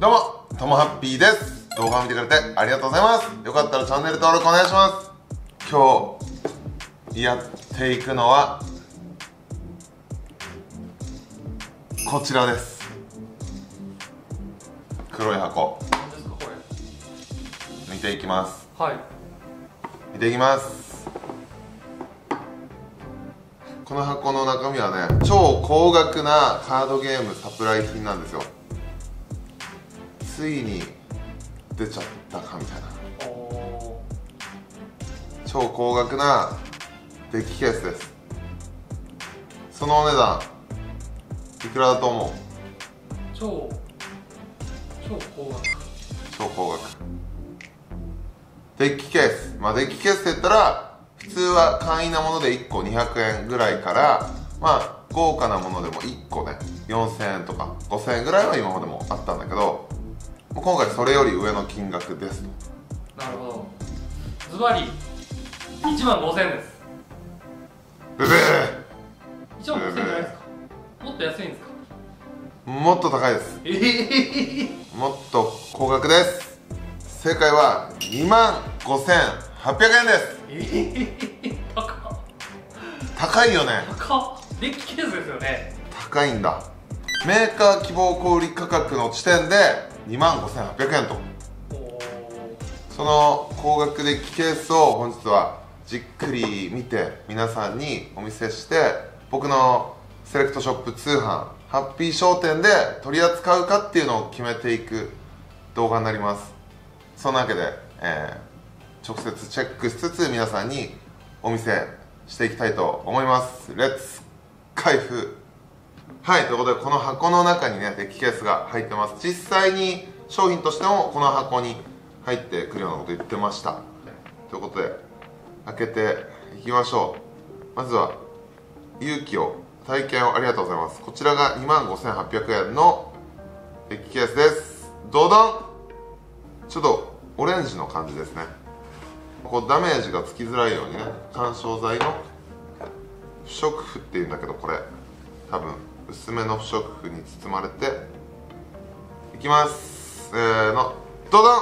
どうも、ともハッピーです。動画を見てくれてありがとうございます。よかったらチャンネル登録お願いします。今日やっていくのはこちらです。黒い箱。 何ですかこれ。 見ていきます。 はい。 見ていきます。この箱の中身はね、超高額なカードゲームサプライ品なんですよ。ついに出ちゃったかみたいな。超高額なデッキケースです。そのお値段いくらだと思う？ 超高額。 超高額デッキケース。まあデッキケースって言ったら普通は簡易なもので1個200円ぐらいから、まあ豪華なものでも1個ね4000円とか5000円ぐらいは今までもあったんだけど、今回それより上の金額ですと。 なるほど。ズバリ15000円です。 ブブー。 15000円じゃないですか。もっと安いんですか？ もっと高いです。もっと高額です。正解は25800円です。高いよね。 高っ。デッキケースですよね。 高いんだ。メーカー希望小売価格の時点で25800円と。その高額デッキケースを本日はじっくり見て皆さんにお見せして、僕のセレクトショップ通販ハッピー商店で取り扱うかっていうのを決めていく動画になります。そんなわけで、直接チェックしつつ皆さんにお見せしていきたいと思います。レッツ開封。はい、ということでこの箱の中にねデッキケースが入ってます。実際に商品としてもこの箱に入ってくるようなこと言ってました。ということで開けていきましょう。まずは勇気を体験をありがとうございます。こちらが25800円のデッキケースです。ドドン。ちょっとオレンジの感じですね。こうダメージがつきづらいようにね、緩衝材の不織布っていうんだけど、これ多分薄めの不織布に包まれていきます。せーの、ドドン。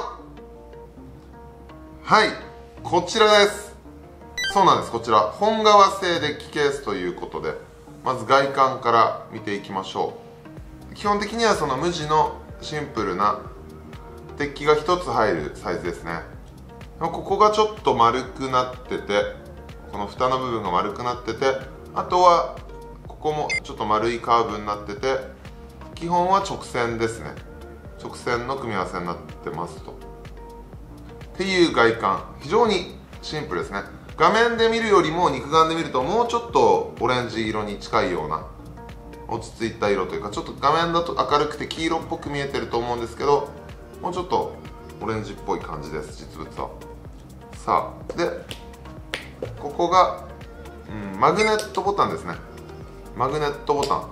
はい、こちらです。そうなんです。こちら本革製デッキケースということで、まず外観から見ていきましょう。基本的にはその無地のシンプルなデッキが1つ入るサイズですね。ここがちょっと丸くなってて、この蓋の部分が丸くなってて、あとはここもちょっと丸いカーブになってて、基本は直線ですね。直線の組み合わせになってますと。っていう外観、非常にシンプルですね。画面で見るよりも肉眼で見るともうちょっとオレンジ色に近いような落ち着いた色というか、ちょっと画面だと明るくて黄色っぽく見えてると思うんですけど、もうちょっとオレンジっぽい感じです、実物は。さあ、でここが、マグネットボタンですね。マグネットボタン、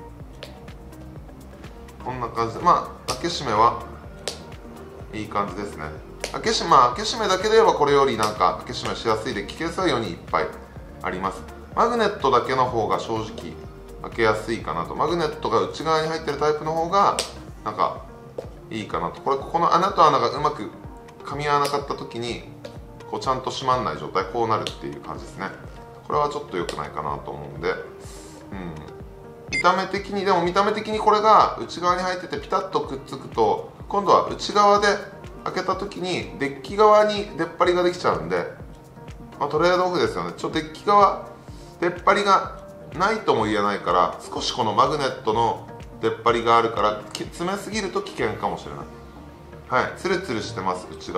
こんな感じで、まあ開け閉めはいい感じですね。開け閉めだけで言えばこれよりなんか開け閉めしやすいデッキケースは世にいっぱいあります。マグネットだけの方が正直開けやすいかなと。マグネットが内側に入ってるタイプの方がなんかいいかなと。ここの穴と穴がうまく噛み合わなかった時にこうちゃんと閉まんない状態、こうなるっていう感じですね。これはちょっと良くないかなと思うんで、見た目的にこれが内側に入っててピタッとくっつくと、今度は内側で開けた時にデッキ側に出っ張りができちゃうんで、トレードオフですよね。デッキ側出っ張りがないとも言えないから、少しこのマグネットの出っ張りがあるから詰めすぎると危険かもしれない。はい、ツルツルしてます。内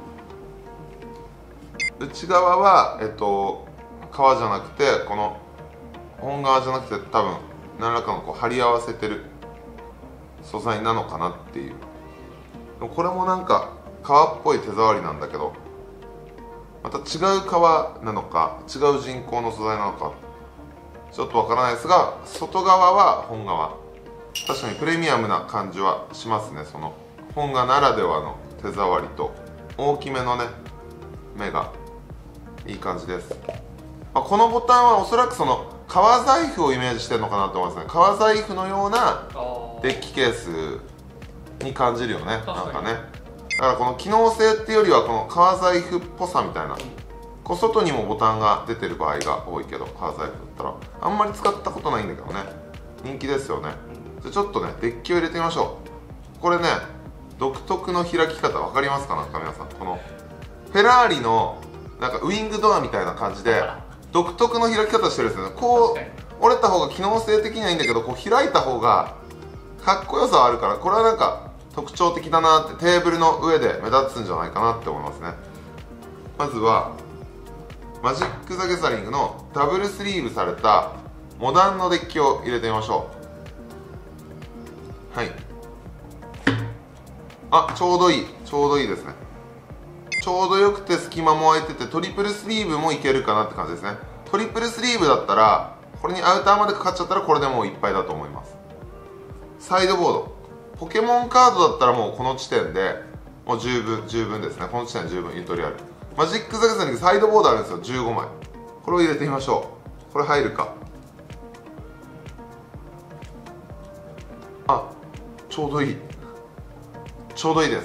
側は革じゃなくて、この本革じゃなくて多分何らかのこう貼り合わせてる素材なのかなっていう。これもなんか革っぽい手触りなんだけど、また違う革なのか違う人工の素材なのかちょっとわからないですが、外側は本革。確かにプレミアムな感じはしますね。その本革ならではの手触りと大きめのね目がいい感じです。このボタンはおそらくその革財布をイメージしてるのかなと思いますね。革財布のようなデッキケースに感じるよね、なん確かにかね。だからこの機能性っていうよりはこの革財布っぽさみたいな、こう外にもボタンが出てる場合が多いけど、革財布だったらあんまり使ったことないんだけどね、人気ですよね。じゃあちょっとねデッキを入れてみましょう。これね独特の開き方分かりますか？なんか皆さん、このフェラーリのなんかウイングドアみたいな感じで独特の開き方してるんですよね。こう折れた方が機能性的にはいいんだけど、こう開いた方がかっこよさはあるから、これはなんか特徴的だなって、テーブルの上で目立つんじゃないかなって思いますね。まずはマジック・ザ・ギャザリングのダブルスリーブされたモダンのデッキを入れてみましょう。はい、あ、ちょうどいい、ちょうどいいですね。ちょうどよくて隙間も空いてて、トリプルスリーブもいけるかなって感じですね。トリプルスリーブだったらこれにアウターまでかかっちゃったらこれでもういっぱいだと思います。サイドボード、ポケモンカードだったらもうこの地点でもう十分ですね。この地点で十分ゆとりある。マジック・ザ・ギャザリングサイドボードあるんですよ、15枚。これを入れてみましょう。これ入るか。あ、ちょうどいい、ちょうどいいです。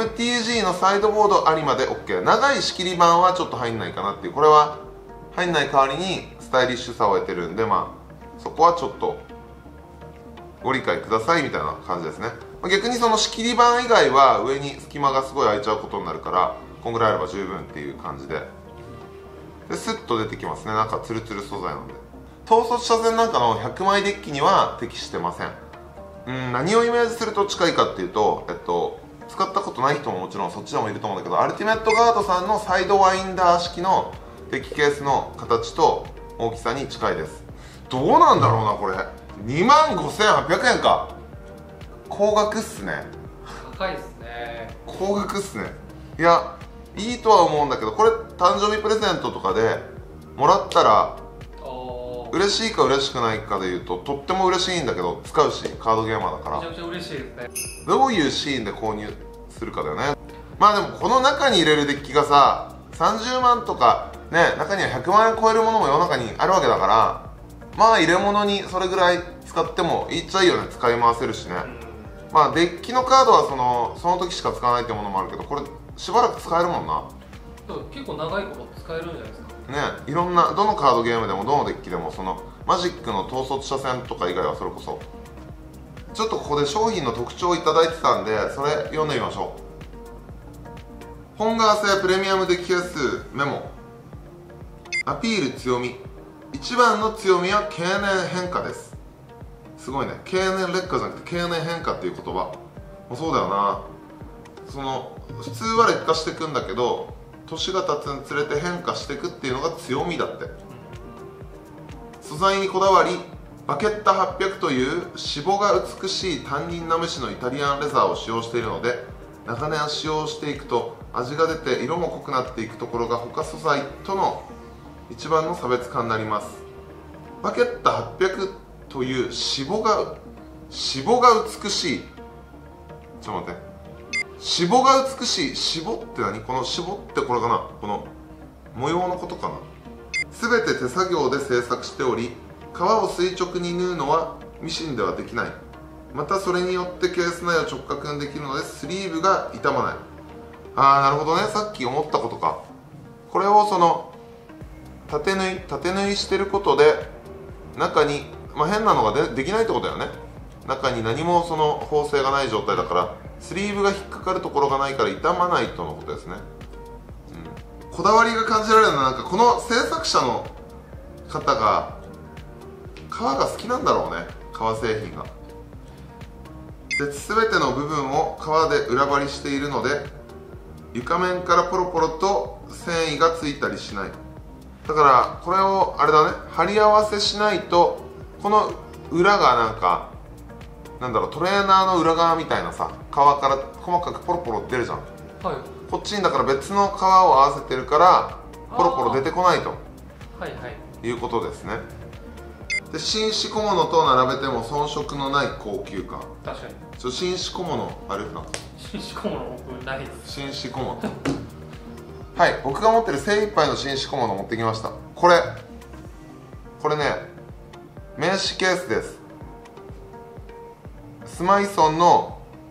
MTG のサイドボードありまで OK。 長い仕切り板はちょっと入んないかなっていう、これは入んない代わりにスタイリッシュさを得てるんで、まあそこはちょっとご理解くださいみたいな感じですね。逆にその仕切り板以外は上に隙間がすごい空いちゃうことになるから、こんぐらいあれば十分っていう感じで、スッと出てきますね。なんかツルツル素材なんで、統率車線なんかの100枚デッキには適してません。何をイメージすると近いかっていうと、使ったことない人ももちろんそっちでもいると思うんだけど、アルティメットガードさんのサイドワインダー式のデッキケースの形と大きさに近いです。どうなんだろうな、これ25,800円か。高額っすね。 高いですね。 高額っすね。いや、いいとは思うんだけど、これ誕生日プレゼントとかでもらったら嬉しいか嬉しくないかでいうととっても嬉しいんだけど、使うしカードゲーマーだからめちゃくちゃ嬉しいですね。 どういうシーンで購入するかだよね。まあでもこの中に入れるデッキがさ30万とかね、中には100万円超えるものも世の中にあるわけだから、まあ入れ物にそれぐらい使ってもいいっちゃいいよね。使い回せるしね。まあデッキのカードはその時しか使わないってものもあるけど、これしばらく使えるもんな。 結構長いこと使えるんじゃないですかね。いろんなどのカードゲームでもどのデッキでも、そのマジックの統率車線とか以外はそれこそ。ちょっとここで商品の特徴をいただいてたんで、それ読んでみましょう。本革製プレミアムデッキケースメモ。アピール強み、一番の強みは経年変化です。すごいね、経年劣化じゃなくて経年変化っていう言葉もうそうだよな。その普通は劣化していくんだけど、年が経つにつれて変化していくっていうのが強みだって。素材にこだわり、バケッタ800という脂肪が美しいタンニンなめしのイタリアンレザーを使用しているので、長年使用していくと味が出て色も濃くなっていくところが他素材との一番の差別化になります。バケッタ800という脂肪が美しい、ちょっと待って、脂肪が美しい、脂肪って何？この脂肪ってこれかな、この模様のことかな。全て手作業で製作しており、革を垂直に縫うのはミシンではできない。またそれによってケース内を直角にできるのでスリーブが傷まない。ああ、なるほどね。さっき思ったことか。これをその縦縫いしてることで中に、変なのが できないってことだよね。中に何もその縫製がない状態だから、スリーブが引っかかるところがないから傷まないとのことですね。こだわりが感じられるのは、なんかこの制作者の方が革が好きなんだろうね。革製品が全ての部分を革で裏張りしているので、床面からポロポロと繊維がついたりしない。だからこれをあれだね、貼り合わせしないと、この裏がなんかなんだろう、トレーナーの裏側みたいなさ、革から細かくポロポロ出るじゃん。 はい。 こっちにだから別の革を合わせてるからポロポロ出てこないと、 はいはい、 いうことですね。で、紳士小物と並べても遜色のない高級感。 確かに。 紳士小物あるな。 紳士小物僕ないです。 紳士小物はい、僕が持ってる精一杯の紳士小物持ってきました。これね、名刺ケースです。スマイソンの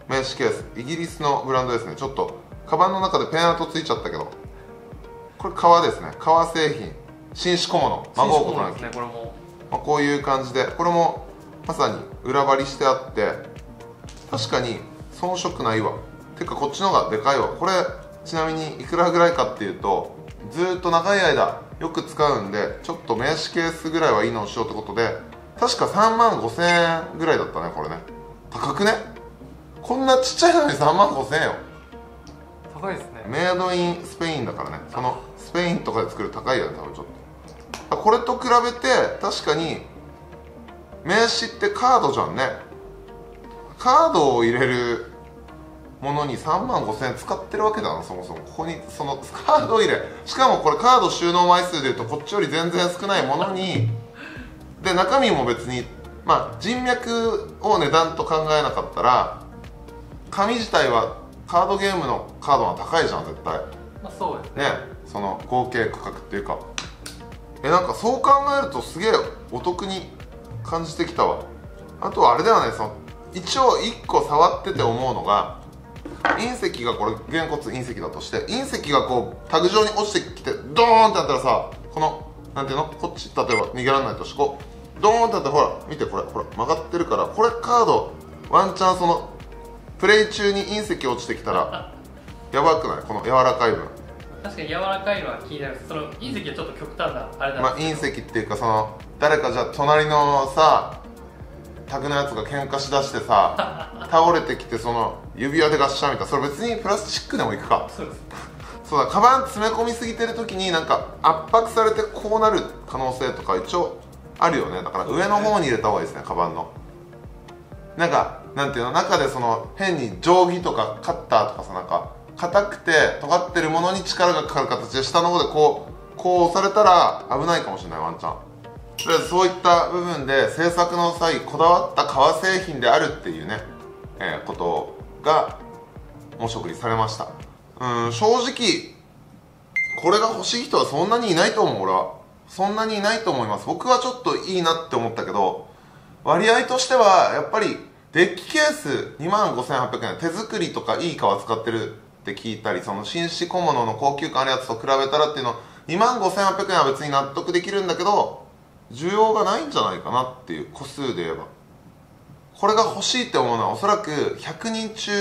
名刺ケース、イギリスのブランドですね。ちょっとカバンの中でペンアートついちゃったけど、これ革ですね。革製品、紳士小物、まごうことなき、 これもこういう感じで、これもまさに裏張りしてあって、確かに遜色ないわ。てかこっちの方がでかいわ。これちなみにいくらぐらいかっていうと、ずーっと長い間よく使うんで、ちょっと名刺ケースぐらいはいいのをしようってことで、確か3万5千円ぐらいだったね。これね、高くね。こんなちっちゃいのに3万5千円よ。 高いですね。 メイドインスペインだからね。そのスペインとかで作る高いやん、多分ちょっと。これと比べて確かに名刺ってカードじゃんね。カードを入れるものに3万5千円使ってるわけだな。そもそもここにそのカード入れ、しかもこれカード収納枚数でいうとこっちより全然少ないものに、で中身も別に、まあ人脈を値段と考えなかったら、紙自体はカードゲームのカードが高いじゃん絶対。 まあそうですね。 ね、その合計価格っていうか、なんかそう考えるとすげえお得に感じてきたわ。あとはあれだよね、その一応1個触ってて思うのが、隕石が、これ原骨隕石だとして、隕石がこうタグ状に落ちてきてドーンってなったらさ、このなんていうの、こっち例えば逃げられないとして、こうドーンってなって、ほら見て、これほら曲がってるから、これカードワンチャンそのプレイ中に隕石落ちてきたらやばくない？この柔らかい分。 確かに柔らかいのは気になる。その隕石はちょっと極端なあれなんですけど、 隕石っていうか、その誰かじゃあ隣のさタグのやつが喧嘩しだしてさ倒れてきて、その指輪でガッシャンみたいな、それ別にプラスチックでもいくか。 そうです。 そうだ、カバン詰め込みすぎてる時になんか圧迫されてこうなる可能性とか一応あるよね。だから上の方に入れた方がいいですね、カバンの。なんかなんていうの、中でその変に定規とかカッターとかさ、なんか硬くて尖ってるものに力がかかる形で下の方でこう押されたら危ないかもしれない、ワンチャン。とりあえずそういった部分で制作の際こだわった革製品であるっていうね、ことが申し送りされました。正直これが欲しい人はそんなにいないと思う。俺はそんなにいないと思います。僕はちょっといいなって思ったけど、割合としてはやっぱりデッキケース2万5800円、手作りとかいい革使ってるって聞いたり、その紳士小物の高級感あるやつと比べたらっていうの、2万5800円は別に納得できるんだけど、需要がないんじゃないかなっていう、個数で言えば。これが欲しいって思うのはおそらく100人中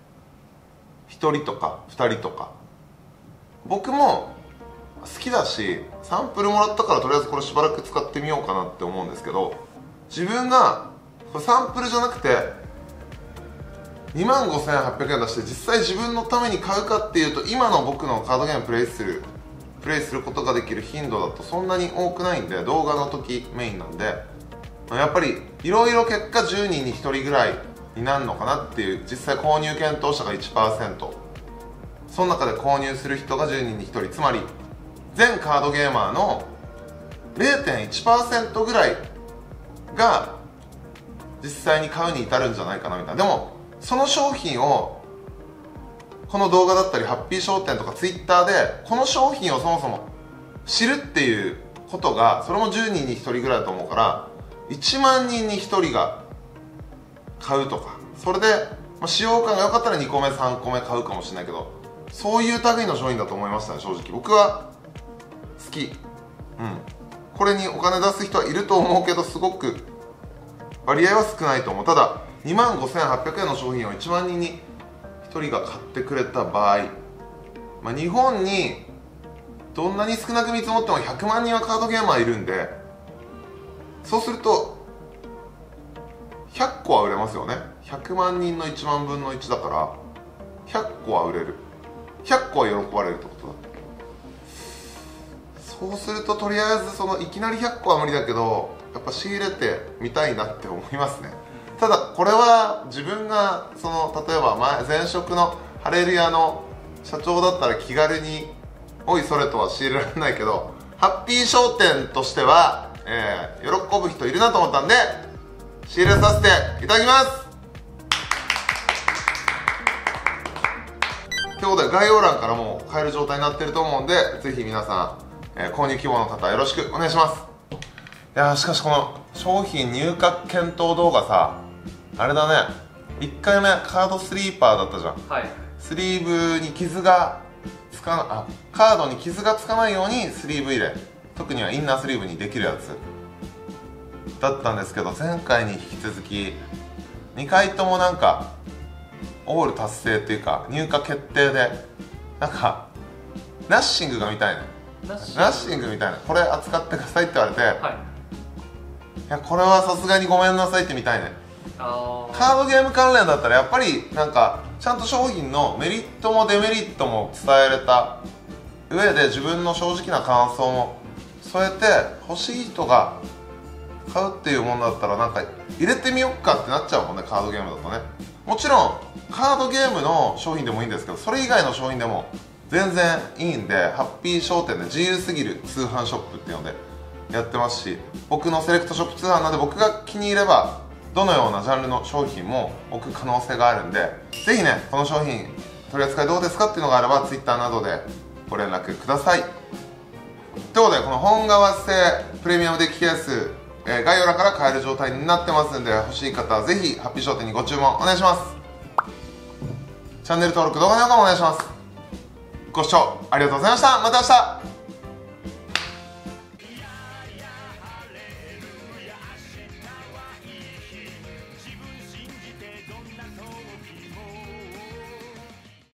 1人とか2人とか。僕も好きだし、サンプルもらったからとりあえずこれしばらく使ってみようかなって思うんですけど、自分がこれサンプルじゃなくて2万5800円出して実際自分のために買うかっていうと、今の僕のカードゲームプレイすることができる頻度だとそんなに多くないんで、動画の時メインなんで、やっぱりいろいろ結果10人に1人ぐらいになるのかなっていう。実際購入検討者が 1%、 その中で購入する人が10人に1人、つまり全カードゲーマーの 0.1% ぐらいが実際に買うに至るんじゃないかなみたいな。でもその商品をこの動画だったりハッピー商店とかツイッターでこの商品をそもそも知るっていうことが、それも10人に1人ぐらいだと思うから、1万人に1人が買うとか、それで、使用感が良かったら2個目3個目買うかもしれないけど、そういう類の商品だと思いましたね。正直僕は好き。これにお金出す人はいると思うけど、すごく割合は少ないと思う。ただ2万5800円の商品を1万人に1人が買ってくれた場合、日本にどんなに少なく見積もっても100万人はカードゲーマーいるんで、そうすると100個は売れますよね。100万人の1万分の1だから100個は売れる、100個は喜ばれるってことだ。そうするととりあえずそのいきなり100個は無理だけど、やっぱ仕入れてみたいなって思いますね。ただこれは自分がその例えば前職のハレルヤの社長だったら気軽においそれとは仕入れられないけど、ハッピー商店としては、喜ぶ人いるなと思ったんで仕入れさせていただきます。ということで概要欄からもう買える状態になっていると思うんで、ぜひ皆さん、購入希望の方よろしくお願いします。いやー、しかしこの商品入荷検討動画さ、あれだね、 1回目カードスリーパーだったじゃん。 はい。 スリーブに傷がつかなカードに傷がつかないようにスリーブ入れ、特にはインナースリーブにできるやつだったんですけど、前回に引き続き2回ともなんかオール達成っていうか入荷決定で、なんかナッシングが見たいね。ナッシングみたいな、これ扱ってくださいって言われて、 はい、 いやこれはさすがにごめんなさいって見たいね。カードゲーム関連だったらやっぱりなんかちゃんと商品のメリットもデメリットも伝えれた上で自分の正直な感想も添えて、欲しい人が買うっていうものだったらなんか入れてみよっかってなっちゃうもんね、カードゲームだとね。もちろんカードゲームの商品でもいいんですけど、それ以外の商品でも全然いいんで、ハッピー商店で自由すぎる通販ショップっていうのでやってますし、僕のセレクトショップ通販なんで僕が気に入ればどのようなジャンルの商品も置く可能性があるんで、ぜひねこの商品取り扱いどうですかっていうのがあれば Twitter などでご連絡ください。ということで、この本革製プレミアムデッキケース、概要欄から買える状態になってますんで、欲しい方はぜひハッピー商店にご注文お願いします。チャンネル登録、動画の評価もお願いします。ご視聴ありがとうございました。また明日。